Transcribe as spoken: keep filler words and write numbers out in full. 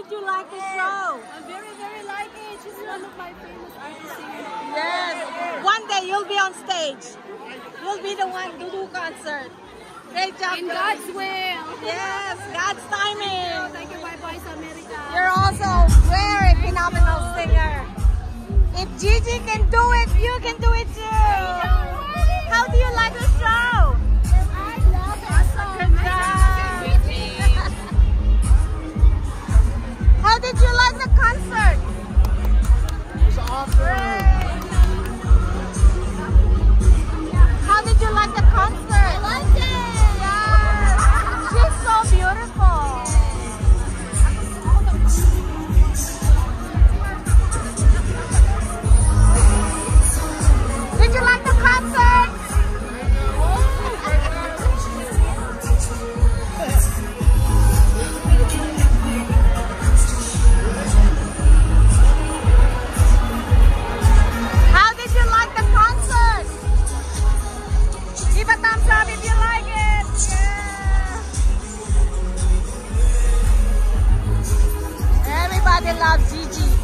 you like the show? I very, very like it. She's one of my famous artists. Yes. One day you'll be on stage. You'll be the one to do concert. Great job. In God's will. Yes, God's timing. Thank you, Bye Voice America. You're also very phenomenal singer. If Gigi can do it, you can do it too. How do you like the show? I love it. Awesome. Good job. How did you like the concert? It was awesome. How did you like the concert? I liked it. Yes. She's so beautiful. Did you like the concert? How did you like the concert? Give a thumbs up if you like it. Yeah. Everybody loves Gigi.